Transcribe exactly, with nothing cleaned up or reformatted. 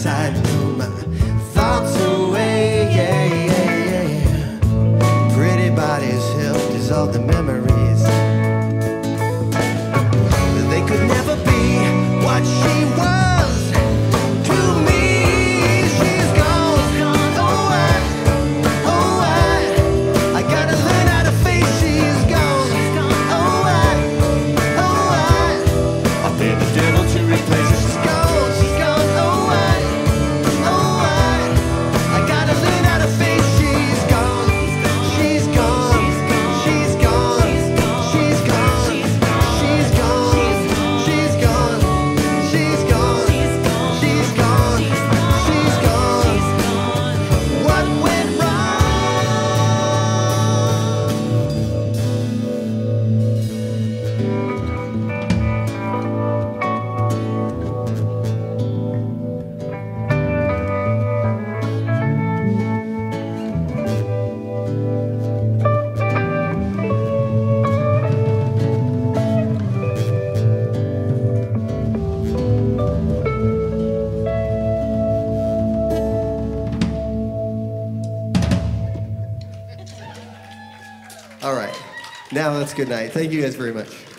inside, threw my thoughts away. Yeah, yeah, yeah. Pretty bodies help dissolve the memories. They could never be what she was to me. She's gone. Oh, I, oh, I, I gotta learn how to face she's gone. Oh, I, oh, I, I'll pay the devil to replace her. She's gone, she's gone. Oh, I, oh, I, I gotta learn how to face she's gone. She's gone, she's gone, she's gone, she's gone. She's gone, she's gone, she's gone, she's gone. What went wrong? All right, now that's good night. Thank you guys very much.